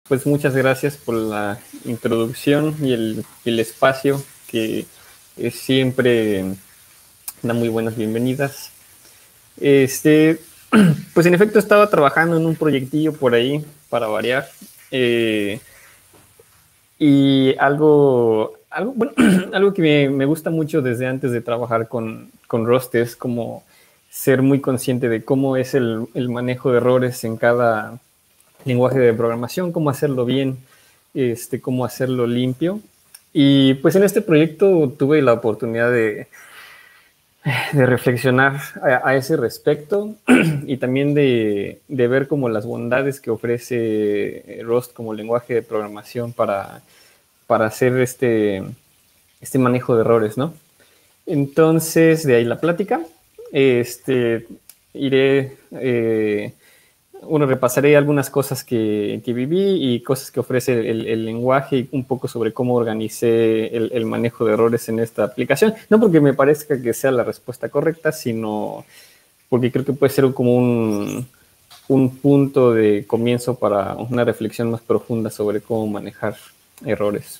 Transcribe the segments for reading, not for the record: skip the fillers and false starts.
Pues muchas gracias por la introducción y el espacio que siempre da muy buenas bienvenidas. Este, pues en efecto estaba trabajando en un proyectillo por ahí para variar. eh, y bueno, algo que me gusta mucho desde antes de trabajar con Rust es como ser muy consciente de cómo es el manejo de errores en cada lenguaje de programación, cómo hacerlo bien, cómo hacerlo limpio. Y pues en este proyecto tuve la oportunidad de reflexionar a ese respecto y también de ver como las bondades que ofrece Rust como lenguaje de programación para hacer este manejo de errores, ¿no? Entonces, de ahí la plática. Iré repasaré algunas cosas que viví y cosas que ofrece el lenguaje y un poco sobre cómo organicé el manejo de errores en esta aplicación. No porque me parezca que sea la respuesta correcta, sino porque creo que puede ser como un punto de comienzo para una reflexión más profunda sobre cómo manejar errores.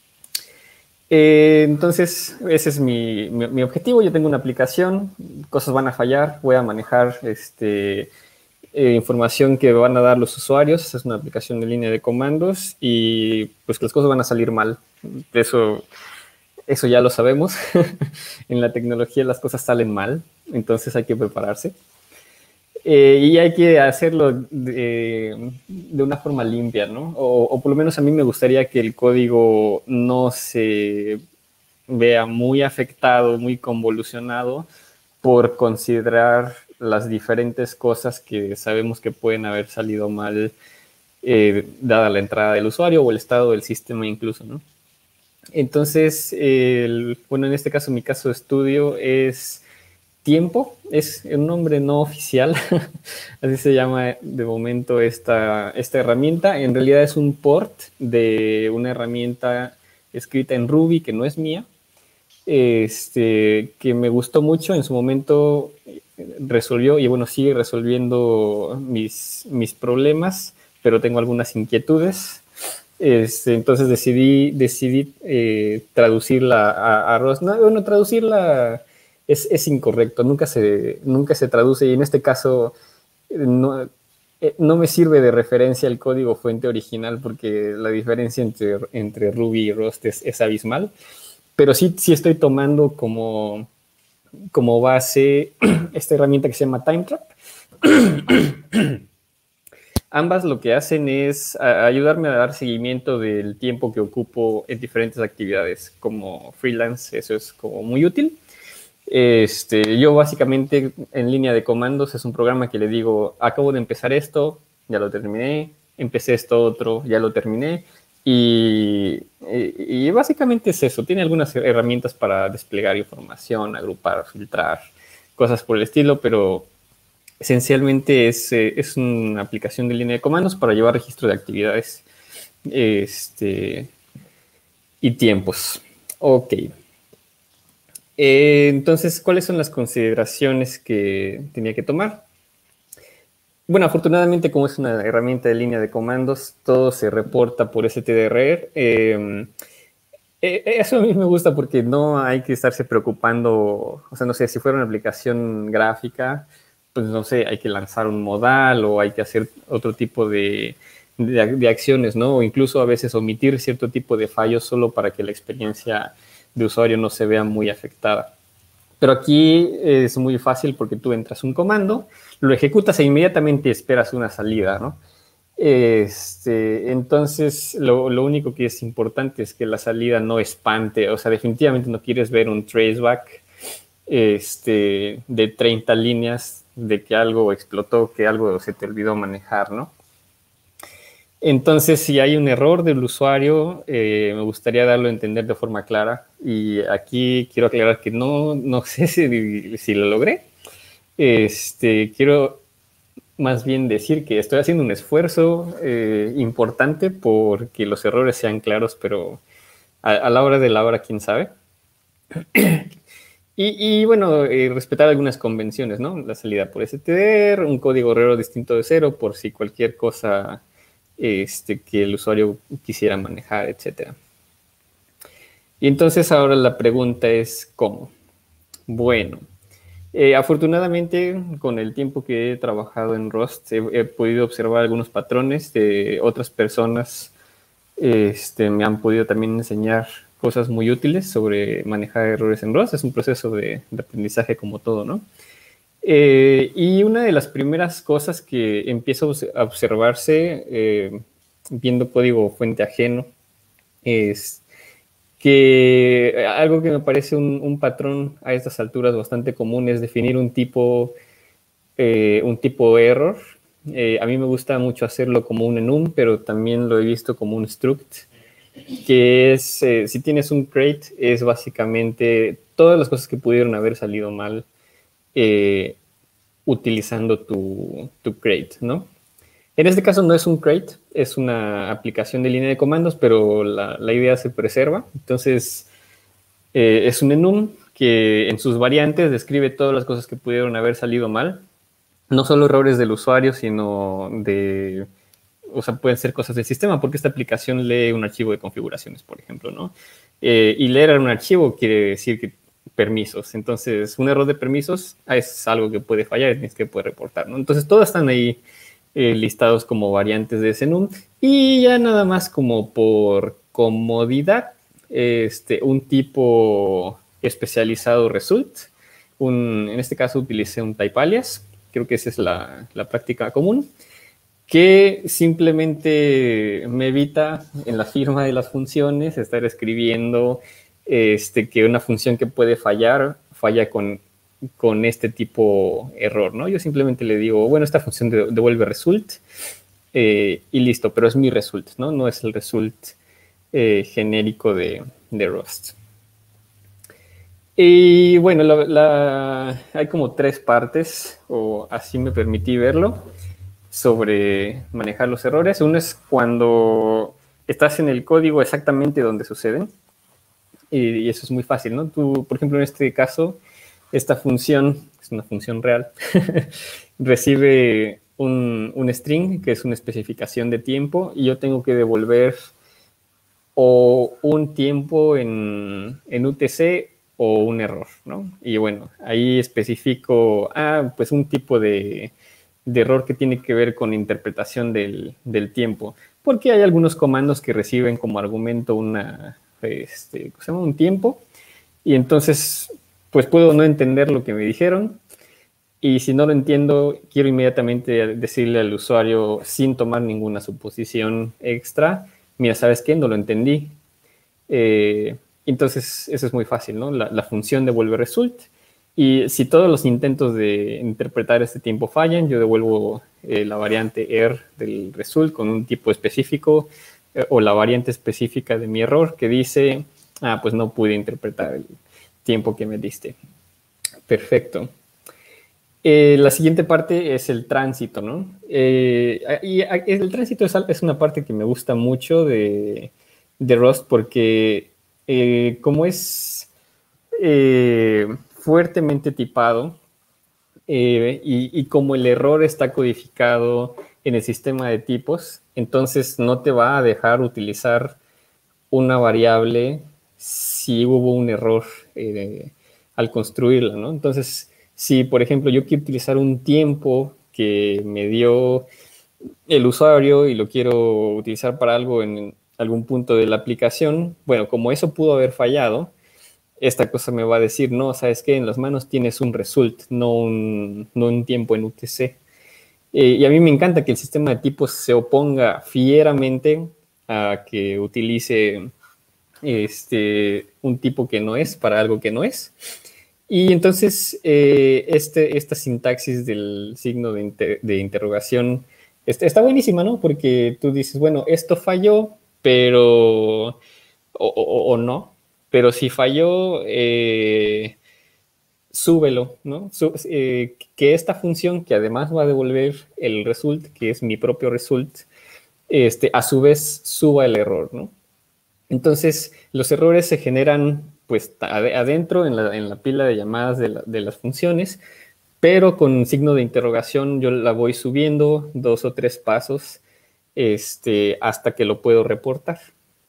Entonces, ese es mi objetivo. Yo tengo una aplicación, cosas van a fallar, voy a manejar información que van a dar los usuarios. Es una aplicación de línea de comandos y pues que las cosas van a salir mal. Eso ya lo sabemos. En la tecnología las cosas salen mal, entonces hay que prepararse. Y hay que hacerlo de una forma limpia, ¿no? O por lo menos a mí me gustaría que el código no se vea muy afectado, muy convolucionado por considerar las diferentes cosas que sabemos que pueden haber salido mal dada la entrada del usuario o el estado del sistema incluso, ¿no? Entonces, bueno, en este caso, mi caso de estudio es Tiempo, es un nombre no oficial, así se llama de momento esta herramienta. En realidad es un port de una herramienta escrita en Ruby que no es mía, que me gustó mucho en su momento, resolvió y bueno, sigue resolviendo mis problemas, pero tengo algunas inquietudes. Entonces decidí traducirla a Rust. No, bueno, traducirla es incorrecto, nunca se traduce y en este caso no me sirve de referencia el código fuente original porque la diferencia entre Ruby y Rust es abismal, pero sí estoy tomando como base esta herramienta que se llama TimeTrap. Ambas lo que hacen es ayudarme a dar seguimiento del tiempo que ocupo en diferentes actividades. Como freelance, eso es como muy útil. Yo básicamente en línea de comandos es un programa que le digo, acabo de empezar esto, ya lo terminé, empecé esto otro, ya lo terminé. Y básicamente es eso. Tiene algunas herramientas para desplegar información, agrupar, filtrar, cosas por el estilo, pero esencialmente es una aplicación de línea de comandos para llevar registro de actividades y tiempos. Ok. Entonces, ¿cuáles son las consideraciones que tenía que tomar? Bueno, afortunadamente, como es una herramienta de línea de comandos, todo se reporta por stdr. Eso a mí me gusta porque no hay que estarse preocupando, o sea, no sé, si fuera una aplicación gráfica, pues no sé, hay que lanzar un modal o hay que hacer otro tipo de acciones, ¿no? O incluso a veces omitir cierto tipo de fallos solo para que la experiencia de usuario no se vea muy afectada. Pero aquí es muy fácil porque tú entras un comando, lo ejecutas e inmediatamente esperas una salida, ¿no? Entonces, lo único que es importante es que la salida no espante, o sea, definitivamente no quieres ver un traceback de 30 líneas de que algo explotó, que algo se te olvidó manejar, ¿no? Entonces, si hay un error del usuario, me gustaría darlo a entender de forma clara. Y aquí quiero aclarar que no sé si lo logré. Quiero más bien decir que estoy haciendo un esfuerzo importante porque los errores sean claros, pero a la hora de la hora, quién sabe. Y bueno, respetar algunas convenciones, ¿no? La salida por stdr, un código error distinto de cero por si cualquier cosa que el usuario quisiera manejar, etcétera. Y entonces ahora la pregunta es ¿cómo? Bueno, afortunadamente con el tiempo que he trabajado en Rust he podido observar algunos patrones de otras personas. Me han podido también enseñar cosas muy útiles sobre manejar errores en Rust. Es un proceso de aprendizaje como todo, ¿no? Y una de las primeras cosas que empiezo a observarse viendo código fuente ajeno es que algo que me parece un patrón a estas alturas bastante común es definir un tipo error. A mí me gusta mucho hacerlo como un enum, pero también lo he visto como un struct, que es, si tienes un crate, es básicamente todas las cosas que pudieron haber salido mal utilizando tu crate, ¿no? En este caso no es un crate, es una aplicación de línea de comandos, pero la idea se preserva. Entonces, es un enum que en sus variantes describe todas las cosas que pudieron haber salido mal. No solo errores del usuario, sino o sea, pueden ser cosas del sistema, porque esta aplicación lee un archivo de configuraciones, por ejemplo, ¿no? Y leer un archivo quiere decir que permisos. Entonces, un error de permisos es algo que puede fallar y tienes que poder reportar, ¿no? Entonces, todas están ahí listados como variantes de ese enum. Y ya nada más como por comodidad, un tipo especializado result. En este caso utilicé un type alias. Creo que esa es la práctica común, que simplemente me evita en la firma de las funciones estar escribiendo que una función que puede fallar, falla con este tipo error, ¿no? Yo simplemente le digo, bueno, esta función devuelve result y listo, pero es mi result, ¿no? No es el result genérico de Rust. Y bueno, hay como tres partes, o así me permití verlo, sobre manejar los errores. Uno es cuando estás en el código exactamente donde suceden, y eso es muy fácil, ¿no? Tú, por ejemplo, en este caso, esta función, es una función real, recibe un string, que es una especificación de tiempo, y yo tengo que devolver o un tiempo en UTC o un error, ¿no? Y bueno, ahí especifico, pues un tipo de error que tiene que ver con interpretación del tiempo, porque hay algunos comandos que reciben como argumento un tiempo, y entonces, pues puedo no entender lo que me dijeron, y si no lo entiendo, quiero inmediatamente decirle al usuario, sin tomar ninguna suposición extra, mira, ¿sabes qué? No lo entendí. Entonces, eso es muy fácil, ¿no? La función devuelve result. Y si todos los intentos de interpretar este tiempo fallan, yo devuelvo la variante er del result con un tipo específico o la variante específica de mi error que dice, pues no pude interpretar el tiempo que me diste. Perfecto. La siguiente parte es el tránsito, ¿no? Y el tránsito es una parte que me gusta mucho de Rust porque como es fuertemente tipado y como el error está codificado en el sistema de tipos, entonces no te va a dejar utilizar una variable si hubo un error al construirla, ¿no? Entonces, si por ejemplo yo quiero utilizar un tiempo que me dio el usuario y lo quiero utilizar para algo en algún punto de la aplicación, bueno, como eso pudo haber fallado, esta cosa me va a decir, no, ¿sabes qué? En las manos tienes un result, no un tiempo en UTC. Y a mí me encanta que el sistema de tipos se oponga fieramente a que utilice un tipo que no es para algo que no es. Y entonces esta sintaxis del signo de interrogación está buenísima, ¿no? Porque tú dices, bueno, esto falló, pero o no, pero si falló, súbelo, ¿no? Que esta función, que además va a devolver el result, que es mi propio result, a su vez suba el error, ¿no? Entonces, los errores se generan pues adentro en la pila de llamadas de las funciones, pero con signo de interrogación yo la voy subiendo 2 o 3 pasos hasta que lo puedo reportar.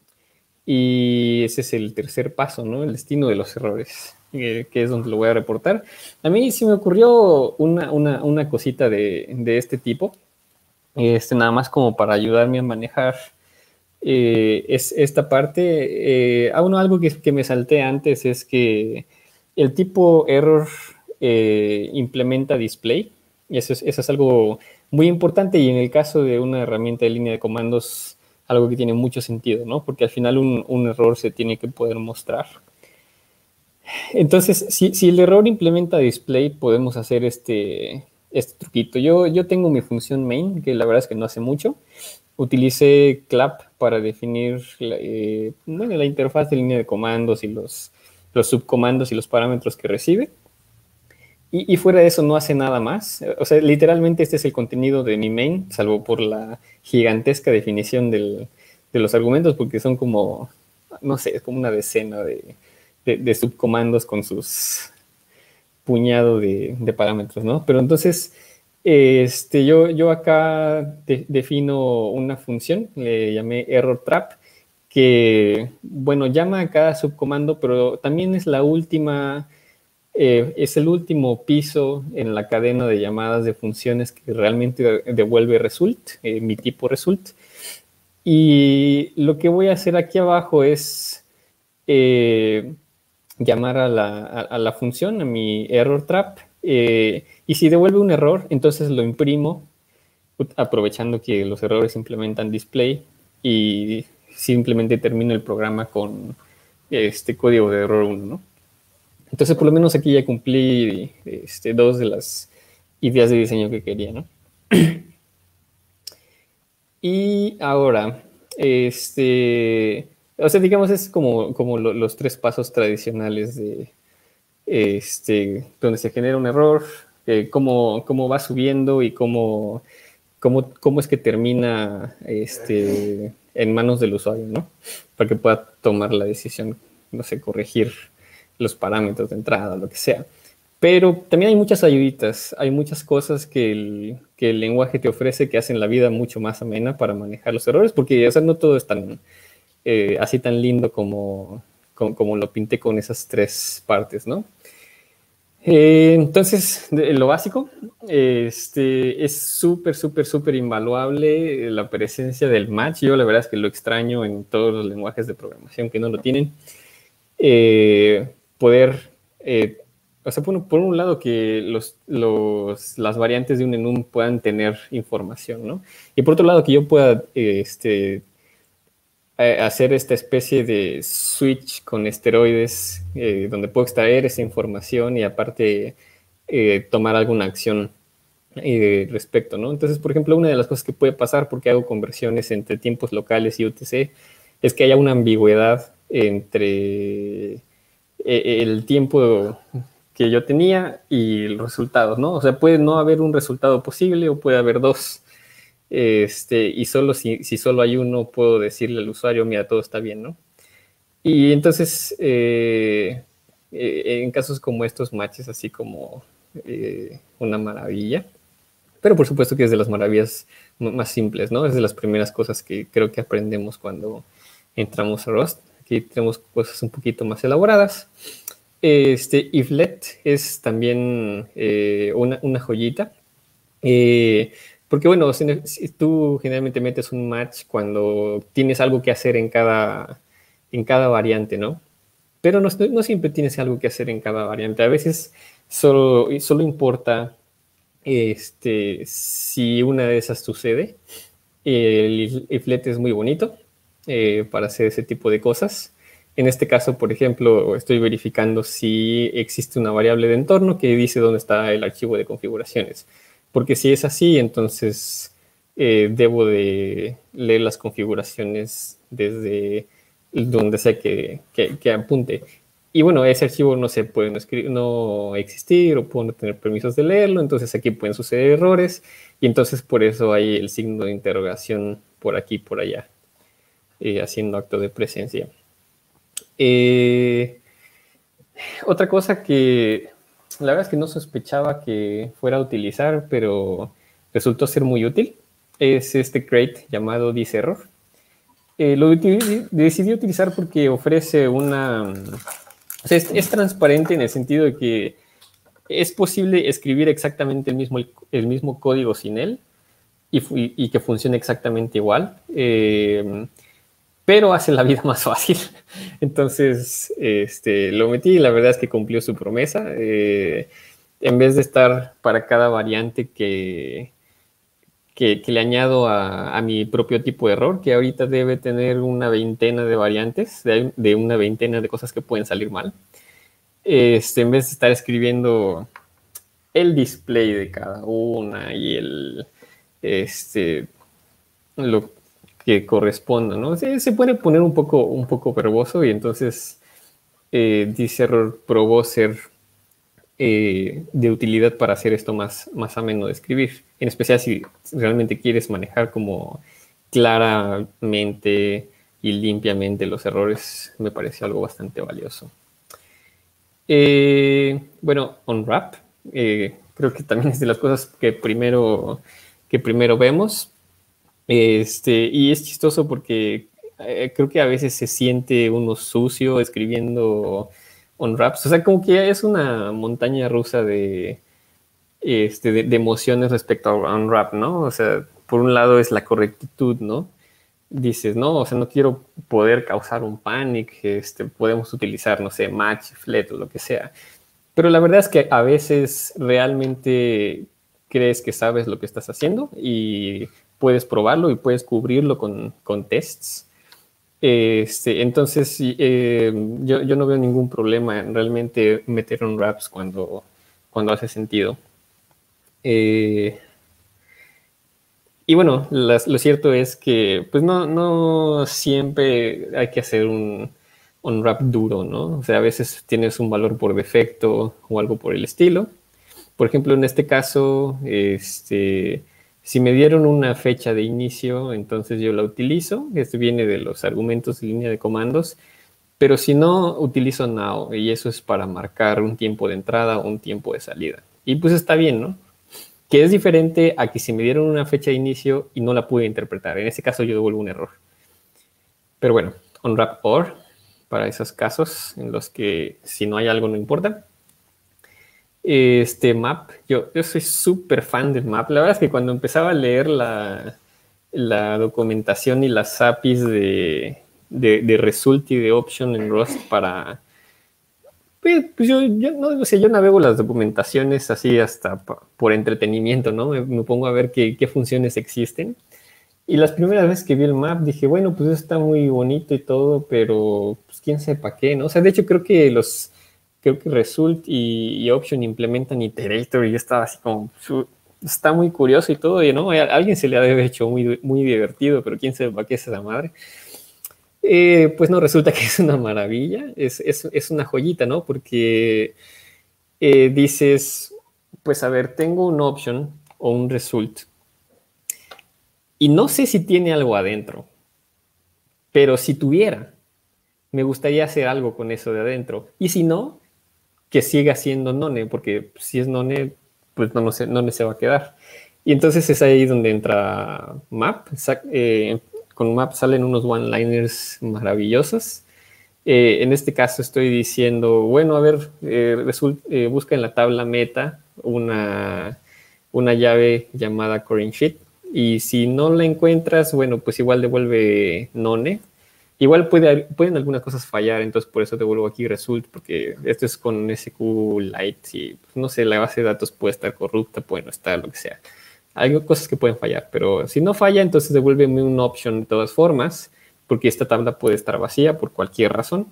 Y ese es el tercer paso, ¿no? El destino de los errores, que es donde lo voy a reportar. A mí sí me ocurrió una cosita de este tipo, nada más como para ayudarme a manejar es esta parte. Bueno, algo que me salté antes es que el tipo error implementa display. Y eso es algo muy importante, y en el caso de una herramienta de línea de comandos, algo que tiene mucho sentido, ¿no? Porque al final un error se tiene que poder mostrar. Entonces, si el error implementa display, podemos hacer este truquito. Yo tengo mi función main, que la verdad es que no hace mucho. Utilicé clap para definir la interfaz de línea de comandos y los subcomandos y los parámetros que recibe. Y fuera de eso no hace nada más. O sea, literalmente este es el contenido de mi main, salvo por la gigantesca definición de los argumentos, porque son como, no sé, es como una decena de subcomandos con sus puñado de parámetros, ¿no? Pero entonces, yo acá defino una función, le llamé error trap, que, bueno, llama a cada subcomando, pero también es la última, es el último piso en la cadena de llamadas de funciones que realmente devuelve result, mi tipo result. Y lo que voy a hacer aquí abajo es llamar a la función, a mi error trap, y si devuelve un error, entonces lo imprimo, aprovechando que los errores implementan display, y simplemente termino el programa con este código de error 1, ¿no? Entonces, por lo menos aquí ya cumplí dos de las ideas de diseño que quería, ¿no? Y ahora, o sea, digamos, es como los tres pasos tradicionales de, donde se genera un error, cómo va subiendo y cómo es que termina en manos del usuario, ¿no? Para que pueda tomar la decisión, no sé, corregir los parámetros de entrada, lo que sea. Pero también hay muchas ayuditas, hay muchas cosas que el lenguaje te ofrece que hacen la vida mucho más amena para manejar los errores, porque, o sea, no todo es tan así tan lindo como lo pinté con esas tres partes, ¿no? Entonces, lo básico, es súper, súper, súper invaluable la presencia del match. Yo la verdad es que lo extraño en todos los lenguajes de programación que no lo tienen. Poder, o sea, por un lado que las variantes de un enum puedan tener información, ¿no? Y por otro lado que yo pueda hacer esta especie de switch con esteroides, donde puedo extraer esa información y aparte tomar alguna acción respecto, ¿no? Entonces, por ejemplo, una de las cosas que puede pasar, porque hago conversiones entre tiempos locales y UTC, es que haya una ambigüedad entre el tiempo que yo tenía y los resultados, ¿no? O sea, puede no haber un resultado posible o puede haber dos. Y solo si solo hay uno, puedo decirle al usuario, mira, todo está bien, ¿no? Y entonces, en casos como estos, matches así como una maravilla. Pero por supuesto que es de las maravillas más simples, ¿no? Es de las primeras cosas que creo que aprendemos cuando entramos a Rust. Aquí tenemos cosas un poquito más elaboradas. Iflet es también una joyita. Porque bueno, si tú generalmente metes un match cuando tienes algo que hacer en cada variante, ¿no? Pero no siempre tienes algo que hacer en cada variante. A veces solo importa si una de esas sucede. El iflet es muy bonito para hacer ese tipo de cosas. En este caso, por ejemplo, estoy verificando si existe una variable de entorno que dice dónde está el archivo de configuraciones. Porque si es así, entonces debo de leer las configuraciones desde donde sea que apunte. Y bueno, ese archivo no se puede no existir o puedo no tener permisos de leerlo, entonces aquí pueden suceder errores y entonces por eso hay el signo de interrogación por aquí y por allá, haciendo acto de presencia. Otra cosa que la verdad es que no sospechaba que fuera a utilizar, pero resultó ser muy útil, es este crate llamado ThisError. Decidí utilizar porque ofrece una... O sea, es transparente en el sentido de que es posible escribir exactamente el mismo código sin él y que funcione exactamente igual, pero hace la vida más fácil. Entonces, lo metí y la verdad es que cumplió su promesa. En vez de estar para cada variante que le añado a mi propio tipo de error, que ahorita debe tener una veintena de variantes, de una veintena de cosas que pueden salir mal. En vez de estar escribiendo el display de cada una y lo que corresponda, ¿no? Se puede poner un poco verboso y entonces ThisError probó ser de utilidad para hacer esto más ameno de escribir, en especial si realmente quieres manejar como claramente y limpiamente los errores, me parece algo bastante valioso. Bueno, Unwrap, creo que también es de las cosas que primero vemos. Y es chistoso porque creo que a veces se siente uno sucio escribiendo Unwraps. O sea, como que es una montaña rusa de emociones respecto a Unwrap, ¿no? O sea, por un lado es la correctitud, ¿no? Dices, no, o sea, no quiero poder causar un panic, podemos utilizar, no sé, match, flet o lo que sea. Pero la verdad es que a veces realmente crees que sabes lo que estás haciendo y puedes probarlo y puedes cubrirlo con tests. Entonces, yo no veo ningún problema en realmente meter Unwraps cuando hace sentido. Y bueno, lo cierto es que pues no siempre hay que hacer un rap duro, ¿no? O sea, a veces tienes un valor por defecto o algo por el estilo. Por ejemplo, en este caso, si me dieron una fecha de inicio, entonces yo la utilizo. Esto viene de los argumentos de línea de comandos. Pero si no, utilizo now y eso es para marcar un tiempo de entrada o un tiempo de salida. Y pues está bien, ¿no? Que es diferente a que si me dieron una fecha de inicio y no la pude interpretar. En ese caso yo devuelvo un error. Pero bueno, unwrap or para esos casos en los que si no hay algo no importa. Map, yo soy súper fan del map. La verdad es que cuando empezaba a leer la documentación y las APIs de result y de option en Rust para... Pues yo, no, o sea, yo navego las documentaciones así hasta por entretenimiento, ¿no? Me pongo a ver qué funciones existen. Y las primeras veces que vi el map dije, bueno, pues está muy bonito y todo, pero pues quién sepa qué, ¿no? O sea, de hecho creo que Result y Option implementan Iterator y yo estaba así como, está muy curioso y todo, y no, a alguien se le ha de haber hecho muy divertido, pero quién sepa qué es esa madre. Pues no, resulta que es una maravilla, es una joyita, ¿no? Porque dices, pues a ver, tengo un option o un result y no sé si tiene algo adentro, pero si tuviera, me gustaría hacer algo con eso de adentro. Y si no, que siga siendo none, porque si es none, pues no se va a quedar. Y entonces es ahí donde entra Map. Con Map salen unos one-liners maravillosos. En este caso estoy diciendo, bueno, a ver, busca en la tabla meta una llave llamada current sheet. Y si no la encuentras, bueno, pues igual devuelve none. Igual pueden algunas cosas fallar, entonces por eso devuelvo aquí result, porque esto es con SQLite y pues, no sé, la base de datos puede estar corrupta, puede no estar, lo que sea. Hay cosas que pueden fallar, pero si no falla, entonces devuélveme un option de todas formas, porque esta tabla puede estar vacía por cualquier razón.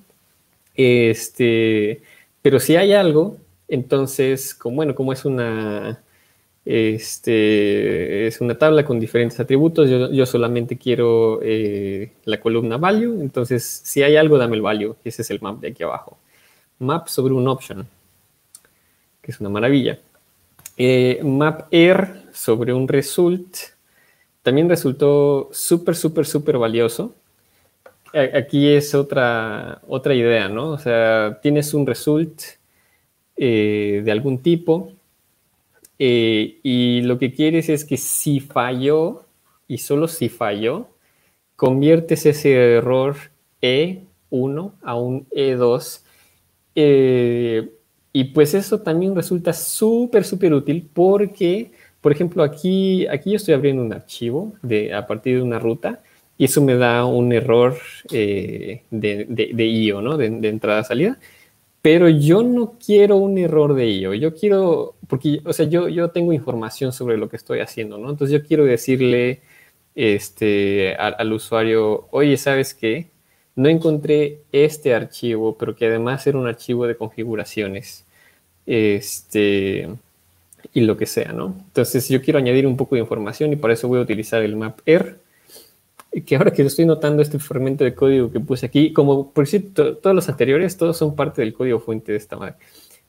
Pero si hay algo, entonces, como es una tabla con diferentes atributos, yo solamente quiero la columna value, entonces si hay algo, dame el value, ese es el map de aquí abajo. Map sobre un option, que es una maravilla. Map er sobre un result, también resultó súper valioso. Aquí es otra idea, ¿no? O sea, tienes un result de algún tipo y lo que quieres es que si falló, y solo si falló, conviertes ese error E1 a un E2. Y pues eso también resulta súper útil porque, por ejemplo, aquí yo estoy abriendo un archivo a partir de una ruta y eso me da un error de IO, ¿no? De entrada-salida. Pero yo no quiero un error de IO. Yo quiero, porque, o sea, yo tengo información sobre lo que estoy haciendo, ¿no? Entonces yo quiero decirle al usuario, oye, ¿sabes qué? No encontré este archivo, pero que además era un archivo de configuraciones, y lo que sea, ¿no? Entonces yo quiero añadir un poco de información y para eso voy a utilizar el mapr, que ahora que estoy notando este fragmento de código que puse aquí, como por cierto, todos los anteriores, todos son parte del código fuente de esta madre.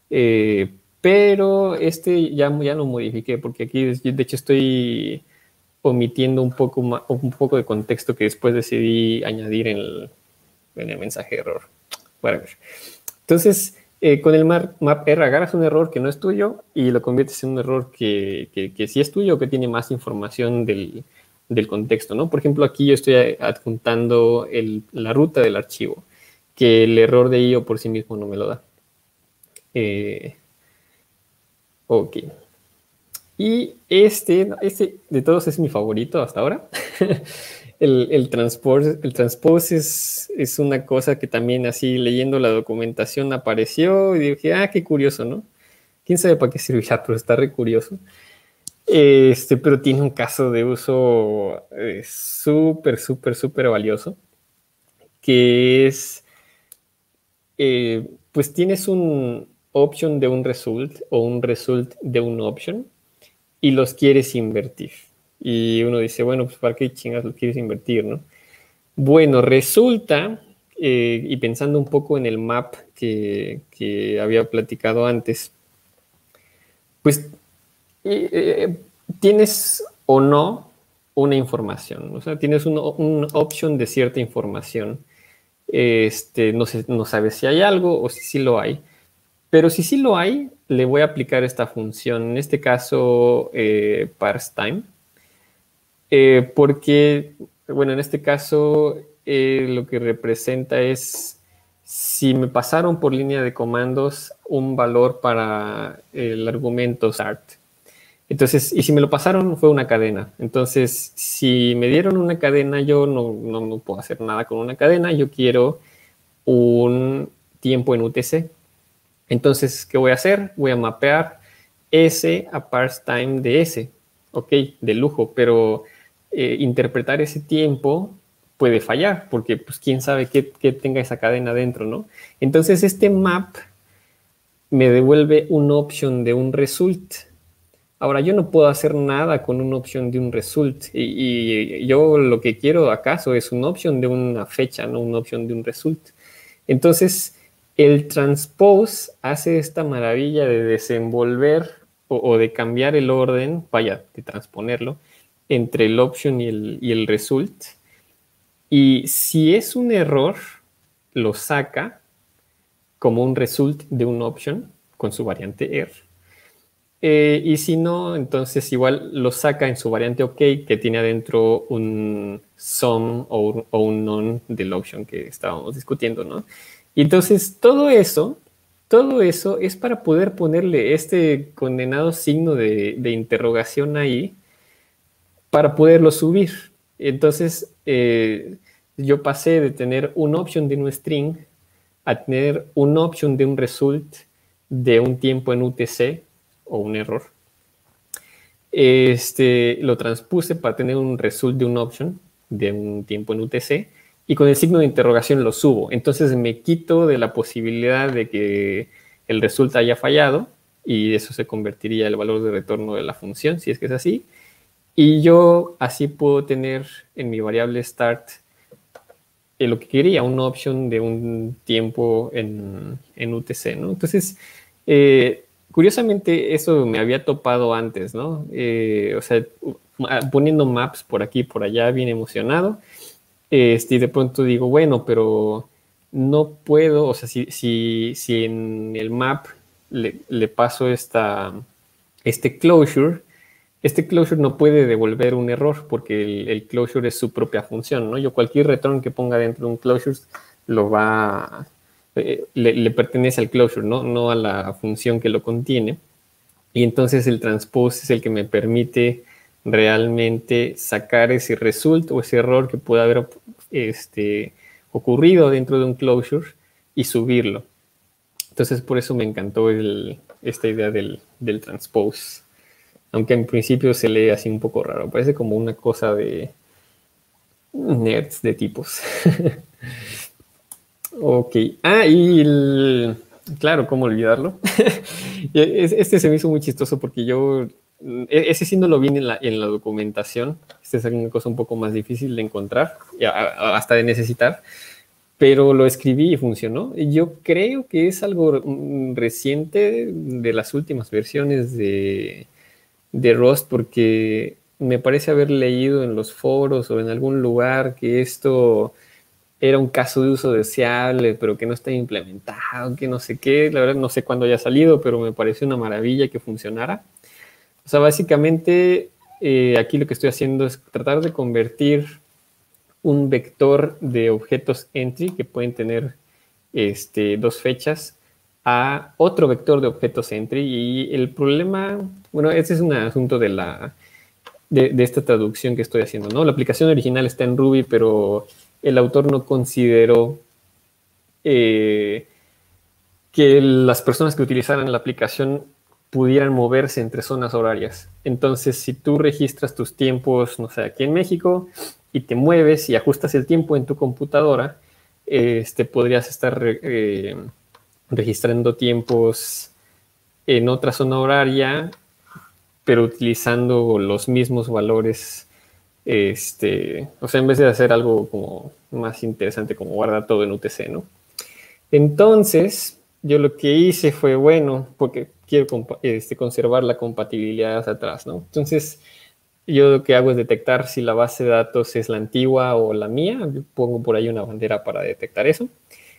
Pero ya lo modifiqué porque aquí, de hecho, estoy omitiendo un poco de contexto que después decidí añadir en el mensaje de error. Whatever. Entonces, con el mapr agarras un error que no es tuyo y lo conviertes en un error que sí es tuyo o que tiene más información del contexto, ¿no? Por ejemplo, aquí yo estoy adjuntando la ruta del archivo, que el error de IO por sí mismo no me lo da. Ok. Y este de todos es mi favorito hasta ahora. El transpose es una cosa que también así leyendo la documentación apareció y dije, qué curioso, ¿no? ¿Quién sabe para qué servirá? Pero está re curioso. Pero tiene un caso de uso súper valioso, que es, pues tienes un option de un result o un result de un option y los quieres invertir. Y uno dice, bueno, pues ¿para qué chingas lo quieres invertir, no? Bueno, resulta, y pensando un poco en el map que había platicado antes, pues tienes o no una información, o sea, tienes un option de cierta información. No sabes si hay algo o si sí lo hay, pero si sí lo hay, le voy a aplicar esta función, en este caso parse time, porque, bueno, en este caso lo que representa es si me pasaron por línea de comandos un valor para el argumento start. Entonces, y si me lo pasaron fue una cadena. Entonces, si me dieron una cadena, yo no puedo hacer nada con una cadena. Yo quiero un tiempo en UTC. Entonces, ¿qué voy a hacer? Voy a mapear S a parse time de S. Ok, de lujo, pero interpretar ese tiempo puede fallar, porque pues quién sabe qué tenga esa cadena dentro, ¿no? Entonces, este map me devuelve un option de un result. Ahora, yo no puedo hacer nada con una opción de un result. Y yo lo que quiero acaso es una opción de una fecha, no una opción de un result. Entonces, el transpose hace esta maravilla de desenvolver o de cambiar el orden, vaya, de transponerlo, entre el option y el result. Y si es un error, lo saca como un result de un option con su variante er. Y si no, entonces igual lo saca en su variante OK, que tiene adentro un sum o un none del option que estábamos discutiendo, ¿no? Y entonces todo eso es para poder ponerle este condenado signo de interrogación ahí para poderlo subir. Entonces yo pasé de tener un option de un string a tener un option de un result de un tiempo en UTC o un error. Lo transpuse para tener un result de un option de un tiempo en UTC y con el signo de interrogación lo subo. Entonces me quito de la posibilidad de que el result haya fallado y eso se convertiría en el valor de retorno de la función, si es que es así. Y yo así puedo tener en mi variable start lo que quería, una option de un tiempo en UTC, ¿no? Entonces, curiosamente, eso me había topado antes, ¿no? O sea, poniendo maps por aquí y por allá, bien emocionado. Y de pronto digo, bueno, pero no puedo, o sea, si en el map le paso este closure, este closure no puede devolver un error porque el closure es su propia función, ¿no? Yo cualquier return que ponga dentro de un closure lo va, le pertenece al closure, ¿no? No a la función que lo contiene. Y entonces el transpose es el que me permite realmente sacar ese result o ese error que pueda haber ocurrido dentro de un closure y subirlo. Entonces por eso me encantó esta idea del transpose. Aunque en principio se lee así un poco raro. Parece como una cosa de nerds de tipos. Ok. Claro, ¿cómo olvidarlo? Este se me hizo muy chistoso porque yo... Ese sí no lo vi en la documentación. Esta es una cosa un poco más difícil de encontrar, hasta de necesitar. Pero lo escribí y funcionó. Yo creo que es algo reciente de las últimas versiones de Rust, porque me parece haber leído en los foros o en algún lugar que esto era un caso de uso deseable, pero que no está implementado, que no sé qué. La verdad no sé cuándo haya salido, pero me pareció una maravilla que funcionara. O sea, básicamente aquí lo que estoy haciendo es tratar de convertir un vector de objetos entry que pueden tener dos fechas a otro vector de objetos entry. Y el problema, bueno, ese es un asunto de esta traducción que estoy haciendo, ¿no? La aplicación original está en Ruby, pero el autor no consideró que las personas que utilizaran la aplicación pudieran moverse entre zonas horarias. Entonces, si tú registras tus tiempos, no sé, aquí en México, y te mueves y ajustas el tiempo en tu computadora, podrías estar registrando tiempos en otra zona horaria, pero utilizando los mismos valores. O sea, en vez de hacer algo como más interesante, como guardar todo en UTC, ¿no? Entonces, yo lo que hice fue, bueno, porque quiero conservar la compatibilidad hacia atrás, ¿no? Entonces, yo lo que hago es detectar si la base de datos es la antigua o la mía. Yo pongo por ahí una bandera para detectar eso.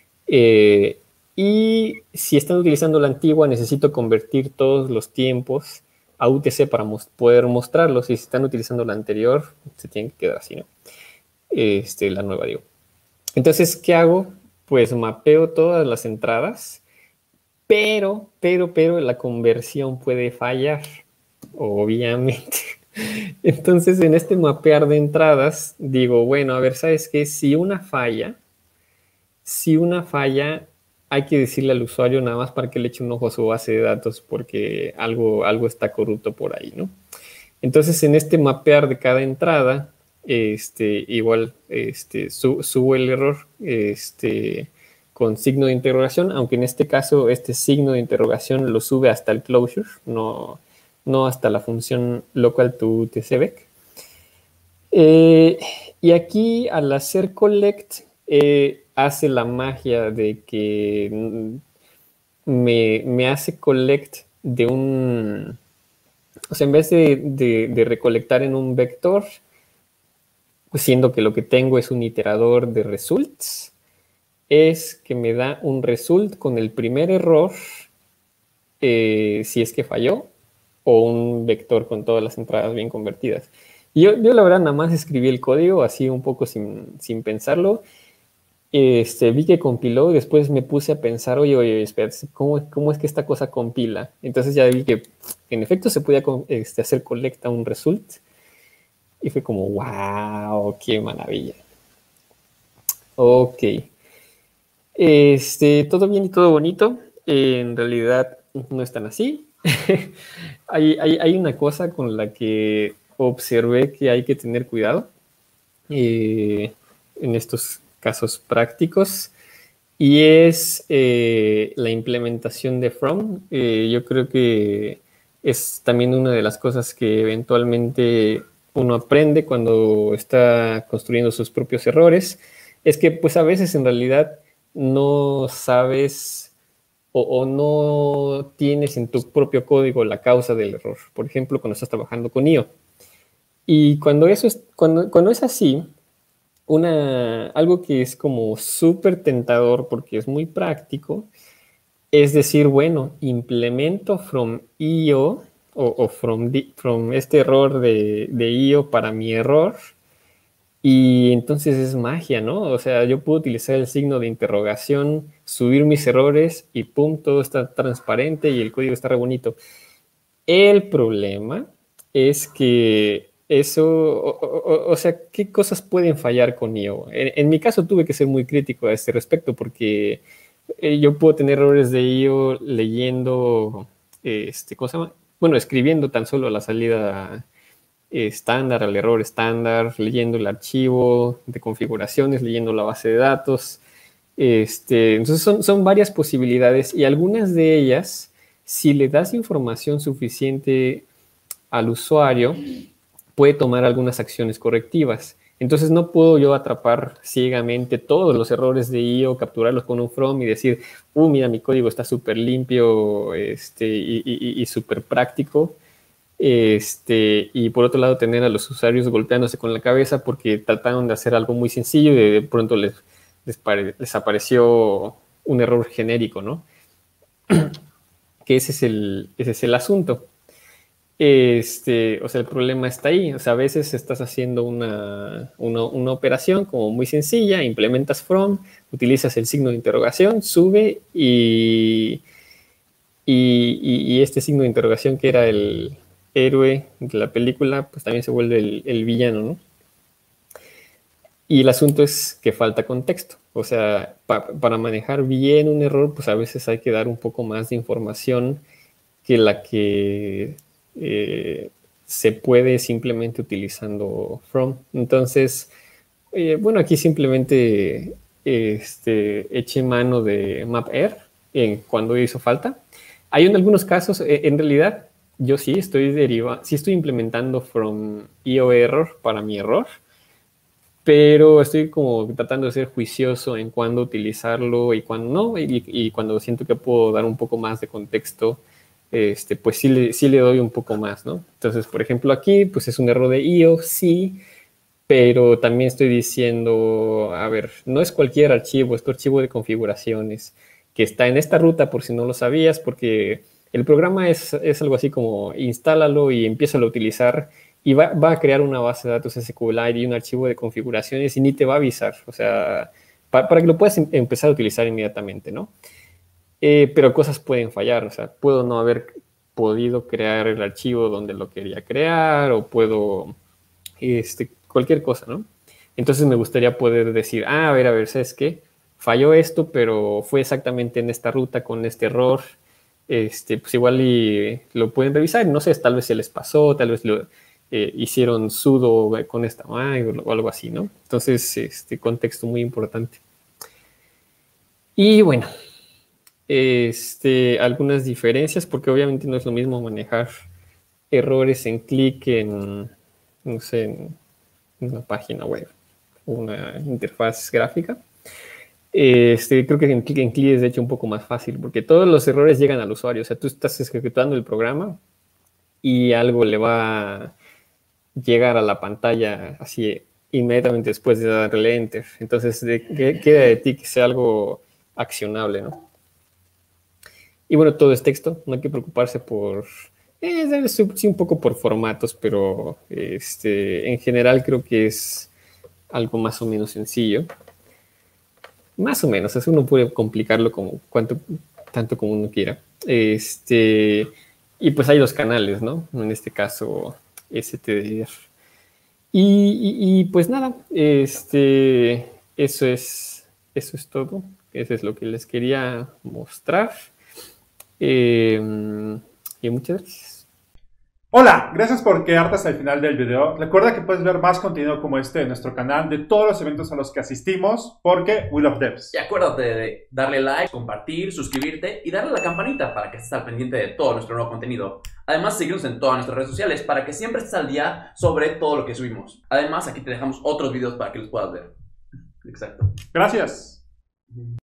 Y si están utilizando la antigua, necesito convertir todos los tiempos a UTC para poder mostrarlos. Y si están utilizando la anterior, se tienen que quedar así, ¿no? La nueva, digo. Entonces, ¿qué hago? Pues mapeo todas las entradas, pero la conversión puede fallar, obviamente. Entonces, en este mapear de entradas, digo, bueno, a ver, ¿sabes qué? Si una falla, hay que decirle al usuario nada más para que le eche un ojo a su base de datos, porque algo está corrupto por ahí, ¿no? Entonces, en este mapear de cada entrada, igual subo el error con signo de interrogación, aunque en este caso este signo de interrogación lo sube hasta el closure, no hasta la función local to tcvec. Y aquí al hacer collect hace la magia de que me hace collect de un... O sea, en vez de recolectar en un vector, pues siendo que lo que tengo es un iterador de results, es que me da un result con el primer error, si es que falló, o un vector con todas las entradas bien convertidas. Y yo la verdad nada más escribí el código así un poco sin pensarlo. Vi que compiló y después me puse a pensar, oye, espera, ¿cómo es que esta cosa compila? Entonces ya vi que en efecto se podía hacer colecta un result y fue como, wow, qué maravilla. Ok. Todo bien y todo bonito. En realidad no es tan así. Hay una cosa con la que observé que hay que tener cuidado en estos casos prácticos, y es la implementación de from. Yo creo que es también una de las cosas que eventualmente uno aprende cuando está construyendo sus propios errores. Es que pues a veces en realidad no sabes o no tienes en tu propio código la causa del error. Por ejemplo, cuando estás trabajando con IO. Y cuando es así, algo que es como súper tentador porque es muy práctico, es decir, bueno, implemento from IO, o from este error de IO para mi error. Y entonces es magia, ¿no? O sea, yo puedo utilizar el signo de interrogación, subir mis errores y pum, todo está transparente y el código está re bonito. El problema es que eso, o sea, ¿qué cosas pueden fallar con IO? En mi caso tuve que ser muy crítico a este respecto porque yo puedo tener errores de IO leyendo, ¿cómo se llama? Bueno, escribiendo tan solo la salida estándar, al error estándar, leyendo el archivo de configuraciones, leyendo la base de datos. Entonces son varias posibilidades y algunas de ellas, si le das información suficiente al usuario, puede tomar algunas acciones correctivas. Entonces no puedo yo atrapar ciegamente todos los errores de IO, capturarlos con un from y decir, mira, mi código está súper limpio y súper práctico. Y por otro lado tener a los usuarios golpeándose con la cabeza porque trataron de hacer algo muy sencillo y de pronto les apareció un error genérico, ¿no? Que ese es el asunto. O sea, el problema está ahí. O sea, a veces estás haciendo una operación como muy sencilla, implementas from, utilizas el signo de interrogación, sube y este signo de interrogación que era el héroe de la película, pues también se vuelve el villano, ¿no? Y el asunto es que falta contexto. O sea, para manejar bien un error, pues a veces hay que dar un poco más de información que la que se puede simplemente utilizando from. Entonces, bueno, aquí simplemente eché mano de mapr cuando hizo falta. Hay en algunos casos, en realidad, yo sí estoy implementando from IO error para mi error, pero estoy como tratando de ser juicioso en cuándo utilizarlo y cuándo no, y cuando siento que puedo dar un poco más de contexto, pues sí le doy un poco más, ¿no? Entonces, por ejemplo, aquí, pues es un error de IO, sí, pero también estoy diciendo, a ver, no es cualquier archivo, es tu archivo de configuraciones que está en esta ruta por si no lo sabías, porque el programa es algo así como instálalo y empieza a utilizar y va a crear una base de datos SQLite y un archivo de configuraciones y ni te va a avisar, o sea, para que lo puedas empezar a utilizar inmediatamente, ¿no? Pero cosas pueden fallar, o sea, puedo no haber podido crear el archivo donde lo quería crear o puedo, cualquier cosa, ¿no? Entonces me gustaría poder decir, a ver, ¿sabes qué? Falló esto, pero fue exactamente en esta ruta con este error. Pues igual y lo pueden revisar, no sé, tal vez se les pasó, tal vez lo hicieron sudo con esta o algo así, ¿no? Entonces, contexto muy importante. Y bueno, algunas diferencias, porque obviamente no es lo mismo manejar errores en clic no sé, en una página web o una interfaz gráfica. Creo que en clic es de hecho un poco más fácil porque todos los errores llegan al usuario. O sea, tú estás ejecutando el programa y algo le va a llegar a la pantalla así inmediatamente después de darle enter. Entonces, queda de ti que sea algo accionable, ¿no? Y bueno, todo es texto, no hay que preocuparse por... sí, un poco por formatos, pero en general creo que es algo más o menos sencillo. Más o menos, eso uno puede complicarlo como tanto como uno quiera. Y pues hay los canales, ¿no? En este caso, STDR. Y pues nada, eso es todo. Eso es lo que les quería mostrar. Y muchas gracias. Hola, gracias por quedarte hasta el final del video. Recuerda que puedes ver más contenido como este en nuestro canal de todos los eventos a los que asistimos porque we love devs. Y acuérdate de darle like, compartir, suscribirte y darle a la campanita para que estés al pendiente de todo nuestro nuevo contenido. Además, síguenos en todas nuestras redes sociales para que siempre estés al día sobre todo lo que subimos. Además, aquí te dejamos otros videos para que los puedas ver. Exacto. Gracias.